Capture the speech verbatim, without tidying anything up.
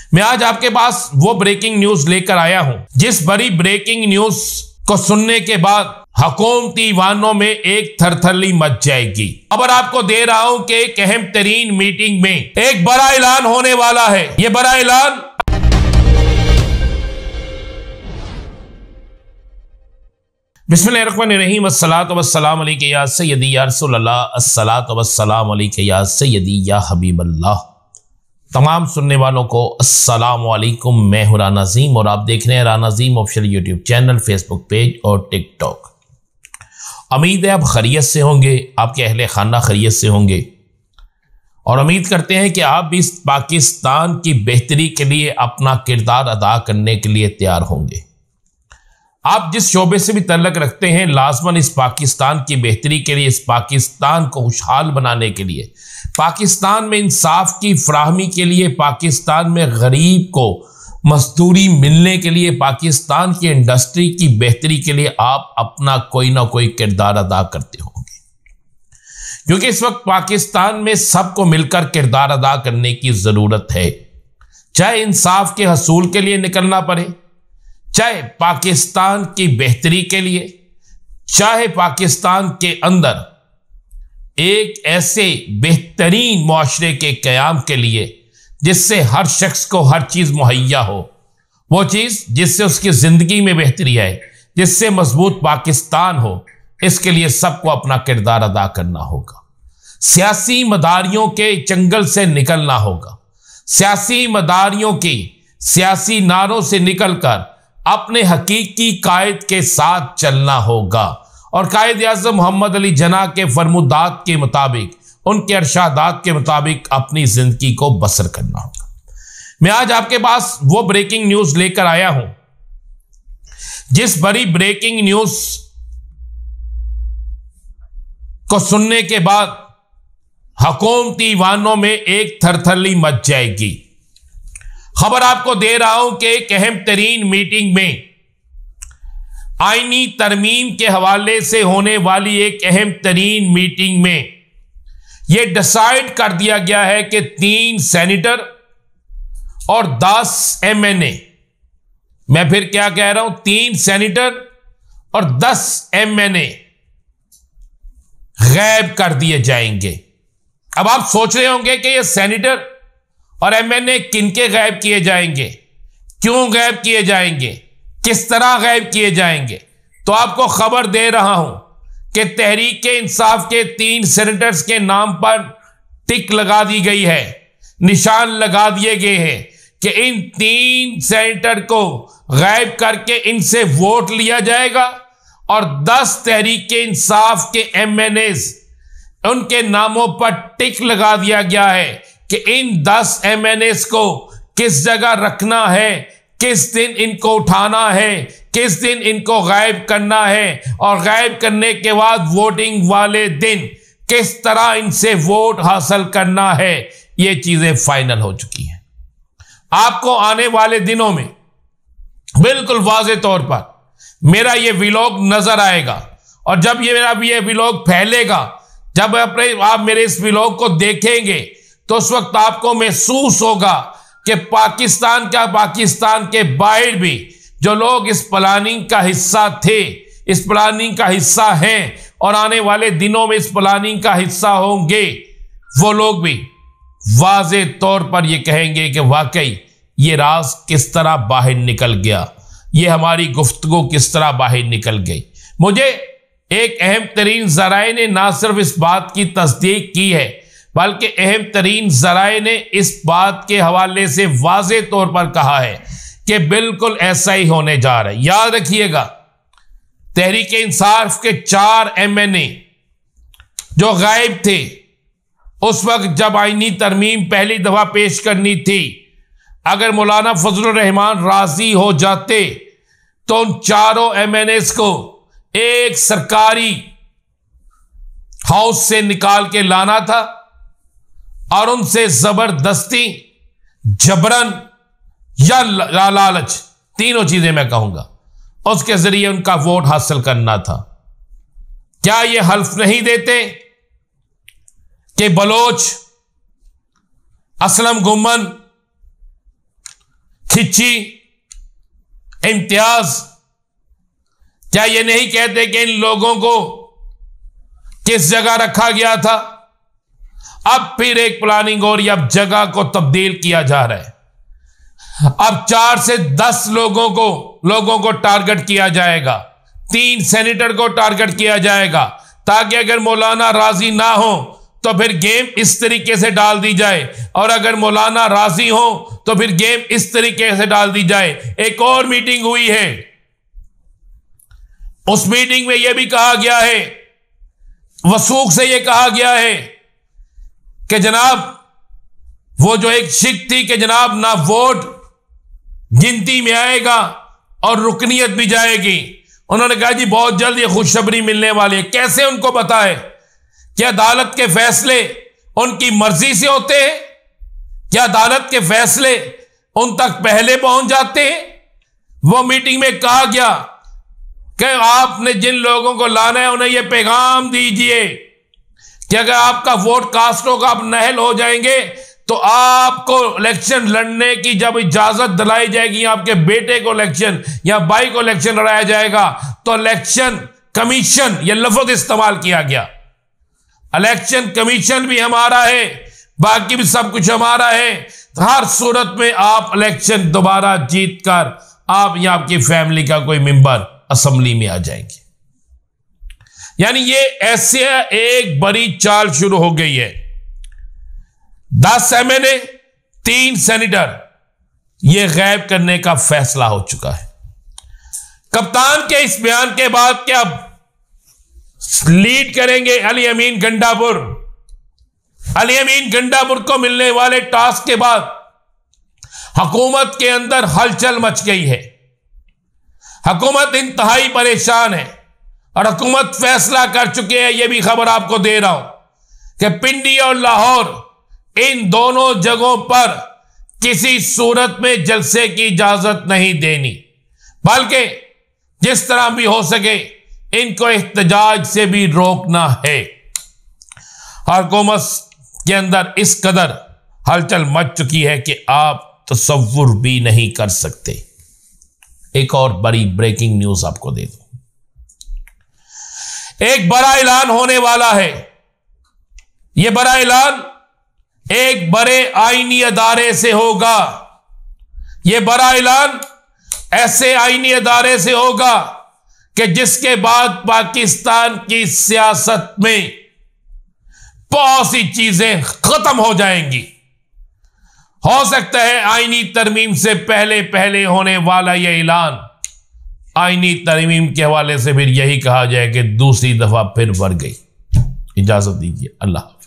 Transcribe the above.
मैं आज आपके पास वो ब्रेकिंग न्यूज लेकर आया हूं जिस बड़ी ब्रेकिंग न्यूज को सुनने के बाद हुकूमती वाहनों में एक थरथरली मच जाएगी। खबर आपको दे रहा हूं कि एक अहम तरीन मीटिंग में एक बड़ा ऐलान होने वाला है। यह बड़ा ऐलान बिस्मिल्लाहिर्रहमानिर्रहीम अस्सलातु वस्सलामु अलैका या सय्यदी या रसूलल्लाह अस्सलातु वस्सलामु अलैका या सय्यदी या हबीबल्लाह। तमाम सुनने वालों को अस्सलामु अलैकुम। मैं हूं राना अज़ीम और आप देख रहे हैं Rana Azeem official YouTube channel, Facebook page और टिकटॉक। उम्मीद है आप खैरियत से होंगे, आपके अहले खाना खैरियत से होंगे और उम्मीद करते हैं कि आप भी इस पाकिस्तान की बेहतरी के लिए अपना किरदार अदा करने के लिए तैयार होंगे। आप जिस शोबे से भी तल्लक रखते हैं, लाजमन इस पाकिस्तान की बेहतरी के लिए, इस पाकिस्तान को खुशहाल बनाने के लिए, पाकिस्तान में इंसाफ की फराहमी के लिए, पाकिस्तान में गरीब को मजदूरी मिलने के लिए, पाकिस्तान की इंडस्ट्री की बेहतरी के लिए आप अपना कोई ना कोई किरदार अदा करते होंगे। क्योंकि इस वक्त पाकिस्तान में सबको मिलकर किरदार अदा करने की जरूरत है, चाहे इंसाफ के हसूल के लिए निकलना पड़े, चाहे पाकिस्तान की बेहतरी के लिए, चाहे पाकिस्तान के अंदर एक ऐसे बेहतरीन मुआशरे के क़याम के लिए जिससे हर शख्स को हर चीज़ मुहैया हो, वो चीज़ जिससे उसकी ज़िंदगी में बेहतरी आए, जिससे मजबूत पाकिस्तान हो। इसके लिए सबको अपना किरदार अदा करना होगा। सियासी मदारियों के चंगल से निकलना होगा, सियासी मदारियों की सियासी नारों से निकलकर अपने हकीकी कायद के साथ चलना होगा और कायद आज़म मोहम्मद अली जना के फरमुदात के मुताबिक, उनके अरशादात के मुताबिक अपनी जिंदगी को बसर करना होगा। मैं आज आपके पास वो ब्रेकिंग न्यूज लेकर आया हूं जिस बड़ी ब्रेकिंग न्यूज को सुनने के बाद हुकूमती वाहनों में एक थरथरली मच जाएगी। खबर आपको दे रहा हूं कि एक अहम तरीन मीटिंग में आईनी तरमीम के हवाले से होने वाली एक अहम तरीन मीटिंग में यह डिसाइड कर दिया गया है कि तीन सेनेटर और दस एम एन ए, मैं फिर क्या कह रहा हूं, तीन सेनेटर और दस एम एन ए गायब कर दिए जाएंगे। अब आप सोच रहे होंगे कि ये सेनेटर और एम एन ए किनके गायब किए जाएंगे, क्यों गायब किए जाएंगे, किस तरह गायब किए जाएंगे। तो आपको खबर दे रहा हूं कि तहरीक इंसाफ के तीन सेनेटर्स के नाम पर टिक लगा दी गई है, निशान लगा दिए गए हैं कि इन तीन सेनेटर को गायब करके इनसे वोट लिया जाएगा और दस तहरीक इंसाफ के एम एन एस, उनके नामों पर टिक लगा दिया गया है कि इन दस एम एन एस को किस जगह रखना है, किस दिन इनको उठाना है, किस दिन इनको गायब करना है और गायब करने के बाद वोटिंग वाले दिन किस तरह इनसे वोट हासिल करना है। ये चीजें फाइनल हो चुकी हैं। आपको आने वाले दिनों में बिल्कुल वाज़े तौर पर मेरा ये व्लॉग नजर आएगा और जब ये मेरा ये व्लॉग फैलेगा, जब अपने आप मेरे इस व्लॉग को देखेंगे तो उस वक्त आपको महसूस होगा कि पाकिस्तान का पाकिस्तान के बाहर भी जो लोग इस प्लानिंग का हिस्सा थे, इस प्लानिंग का हिस्सा हैं और आने वाले दिनों में इस प्लानिंग का हिस्सा होंगे, वो लोग भी वाज़े तौर पर ये कहेंगे कि वाकई ये राज किस तरह बाहर निकल गया, ये हमारी गुफ्तगू किस तरह बाहर निकल गई। मुझे एक अहम तरीन ज़राए ने ना सिर्फ इस बात की तस्दीक की है बल्कि अहम तरीन ज़राए ने इस बात के हवाले से वाज़े तौर पर कहा है कि बिल्कुल ऐसा ही होने जा रहा है। याद रखिएगा, तहरीक इंसाफ के चार एम एन ए जो गायब थे उस वक्त जब आईनी तरमीम पहली दफा पेश करनी थी, अगर मौलाना फजलुर रहमान राजी हो जाते तो उन चारों एम एन एस को एक सरकारी हाउस से निकाल के लाना था और उनसे जबरदस्ती, जबरन या लालच, तीनों चीजें मैं कहूंगा, उसके जरिए उनका वोट हासिल करना था। क्या ये हल्फ नहीं देते कि बलोच, असलम गुम्मन, खिच्ची, इम्तियाज, क्या ये नहीं कहते कि इन लोगों को किस जगह रखा गया था? अब फिर एक प्लानिंग हो रही है, अब जगह को तब्दील किया जा रहा है। अब चार से दस लोगों को लोगों को टारगेट किया जाएगा, तीन सेनेटर को टारगेट किया जाएगा, ताकि अगर मौलाना राजी ना हो तो फिर गेम इस तरीके से डाल दी जाए, और अगर मौलाना राजी हो तो फिर गेम इस तरीके से डाल दी जाए। एक और मीटिंग हुई है, उस मीटिंग में यह भी कहा गया है, वसूख से यह कहा गया है कि जनाब वो जो एक शिक थी कि जनाब ना वोट गिनती में आएगा और रुकनीयत भी जाएगी। उन्होंने कहा जी बहुत जल्द ये खुशखबरी मिलने वाली है। कैसे उनको पता है? क्या अदालत के फैसले उनकी मर्जी से होते हैं? क्या अदालत के फैसले उन तक पहले पहुंच जाते हैं? वो मीटिंग में कहा गया कि आपने जिन लोगों को लाना है उन्हें यह पैगाम दीजिए कि अगर आपका वोट कास्ट होगा, आप नहल हो जाएंगे, तो आपको इलेक्शन लड़ने की जब इजाजत दिलाई जाएगी, आपके बेटे को इलेक्शन या भाई को इलेक्शन लड़ाया जाएगा, तो इलेक्शन कमीशन, यह लफ्ज इस्तेमाल किया गया, इलेक्शन कमीशन भी हमारा है, बाकी भी सब कुछ हमारा है। तो हर सूरत में आप इलेक्शन दोबारा जीत कर आप या आपकी फैमिली का कोई मेंबर असेंबली में आ जाएंगे। यानी ये ऐसे एक बड़ी चाल शुरू हो गई है। दस एम एन ए, तीन सेनेटर, यह गायब करने का फैसला हो चुका है। कप्तान के इस बयान के बाद क्या लीड करेंगे अली अमीन गंडापुर। अली अमीन गंडापुर को मिलने वाले टास्क के बाद हुकूमत के अंदर हलचल मच गई है। हुकूमत इंतहाई परेशान है और हुकूमत फैसला कर चुके हैं, यह भी खबर आपको दे रहा हूं कि पिंडी और लाहौर, इन दोनों जगहों पर किसी सूरत में जलसे की इजाजत नहीं देनी, बल्कि जिस तरह भी हो सके इनको एहतजाज से भी रोकना है। हुकूमत के अंदर इस कदर हलचल मच चुकी है कि आप तसव्वुर भी नहीं कर सकते। एक और बड़ी ब्रेकिंग न्यूज आपको दे दूं, एक बड़ा ऐलान होने वाला है। यह बड़ा ऐलान एक बड़े आईनी अदारे से होगा। यह बड़ा ऐलान ऐसे आईनी अदारे से होगा कि जिसके बाद पाकिस्तान की सियासत में बहुत सी चीजें खत्म हो जाएंगी। हो सकता है आईनी तरमीम से पहले पहले होने वाला यह ऐलान आईनी तरमीम के हवाले से फिर यही कहा जाए कि दूसरी दफा फिर बढ़ गई। इजाजत दीजिए, अल्लाह।